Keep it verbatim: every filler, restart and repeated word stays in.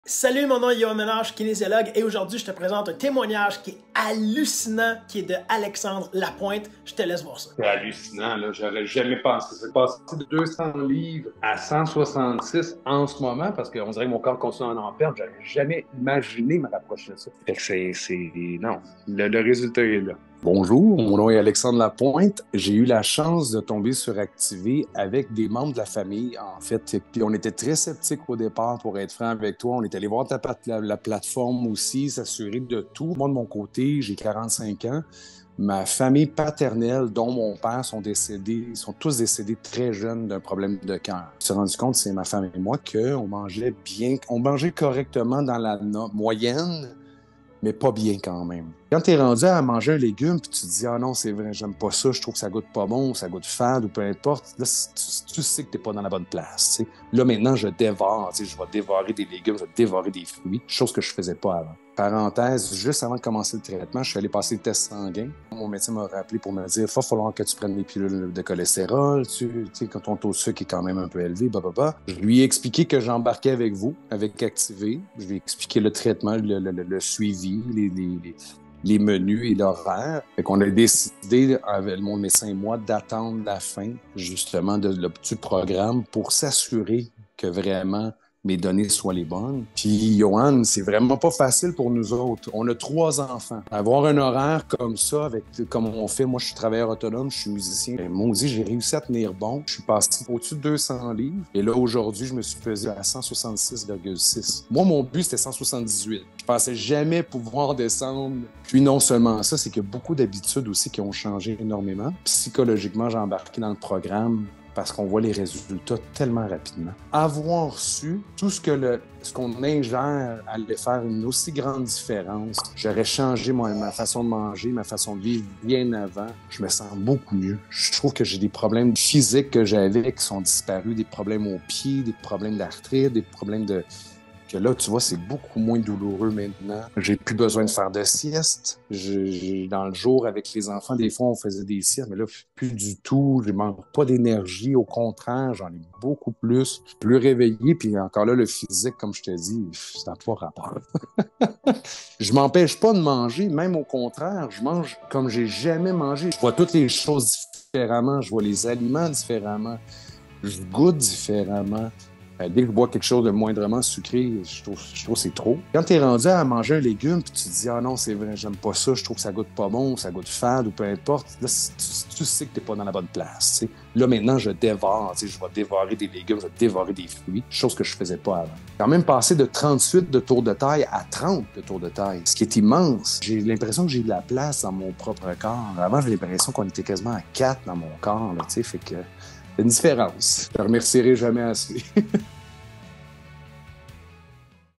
Salut, mon nom est Yoann Ménard, kinésiologue, et aujourd'hui je te présente un témoignage qui est hallucinant, qui est de Alexandre Lapointe. Je te laisse voir ça. C'est hallucinant, là. J'aurais jamais pensé ça. Passer de deux cents livres à cent soixante-six en ce moment, parce qu'on dirait que mon corps continue à en perdre. J'aurais jamais imaginé me rapprocher de ça. Fait que c'est, c'est... Non. Le, le résultat est là. Bonjour, mon nom est Alexandre Lapointe. J'ai eu la chance de tomber sur Activé avec des membres de la famille, en fait. Puis on était très sceptiques au départ, pour être franc avec toi. On est allé voir ta, la, la plateforme aussi, s'assurer de tout. Moi, de mon côté, j'ai quarante-cinq ans. Ma famille paternelle, dont mon père, sont décédés, ils sont tous décédés très jeunes d'un problème de cœur. Je me suis rendu compte, c'est ma femme et moi, qu'on mangeait bien, on mangeait correctement dans la no- moyenne, mais pas bien quand même. Quand t'es rendu à manger un légume, puis tu te dis « Ah non, c'est vrai, j'aime pas ça, je trouve que ça goûte pas bon, ça goûte fade, ou peu importe », là, tu, tu sais que t'es pas dans la bonne place. T'sais. Là, maintenant, je dévore, je vais dévorer des légumes, je vais dévorer des fruits, chose que je faisais pas avant. Parenthèse, juste avant de commencer le traitement, je suis allé passer le test sanguin. Mon médecin m'a rappelé pour me dire « Il va falloir que tu prennes des pilules de cholestérol, tu sais, quand ton taux de sucre est quand même un peu élevé, blablabla. » Je lui ai expliqué que j'embarquais avec vous, avec Activé. Je lui ai expliqué le traitement, le, le, le, le suivi, les, les, les les menus et l'horaire. Fait qu'on a décidé, avec mon médecin et moi, d'attendre la fin, justement, de, de, du programme pour s'assurer que vraiment mes données soient les bonnes. Puis, Yoann, c'est vraiment pas facile pour nous autres. On a trois enfants. Avoir un horaire comme ça, avec comme on fait, moi, je suis travailleur autonome, je suis musicien. Et maudit, j'ai réussi à tenir bon. Je suis passé au-dessus de deux cents livres. Et là, aujourd'hui, je me suis pesé à cent soixante-six virgule six. Moi, mon but, c'était cent soixante-dix-huit. Je pensais jamais pouvoir descendre. Puis non seulement ça, c'est qu'il y a beaucoup d'habitudes aussi qui ont changé énormément. Psychologiquement, j'ai embarqué dans le programme parce qu'on voit les résultats tellement rapidement. Avoir su tout ce que le, ce qu'on ingère allait faire une aussi grande différence, j'aurais changé moi, ma façon de manger, ma façon de vivre bien avant. Je me sens beaucoup mieux. Je trouve que j'ai des problèmes physiques que j'avais qui sont disparus, des problèmes aux pieds, des problèmes d'arthrite, des problèmes de... que là, tu vois, c'est beaucoup moins douloureux maintenant. J'ai plus besoin de faire de sieste. Je, je, dans le jour, avec les enfants, des fois, on faisait des siestes, mais là, plus du tout. Je manque pas d'énergie. Au contraire, j'en ai beaucoup plus. Je suis plus réveillé. Puis encore là, le physique, comme je te dis, ça n'a pas rapport. Je m'empêche pas de manger. Même au contraire, je mange comme j'ai jamais mangé. Je vois toutes les choses différemment. Je vois les aliments différemment. Je goûte différemment. Dès que je bois quelque chose de moindrement sucré, je trouve, je trouve que c'est trop. Quand tu es rendu à manger un légume, puis tu te dis « Ah non, c'est vrai, j'aime pas ça, je trouve que ça goûte pas bon, ça goûte fade, ou peu importe », là, tu, tu sais que t'es pas dans la bonne place. T'sais. Là, maintenant, je dévore, je vais dévorer des légumes, je vais dévorer des fruits, chose que je faisais pas avant. Quand même passé de trente-huit de tour de taille à trente de tour de taille, ce qui est immense. J'ai l'impression que j'ai de la place dans mon propre corps. Avant, j'ai l'impression qu'on était quasiment à quatre dans mon corps, là, tu sais, fait que c'est une différence. Je ne remercierai jamais assez.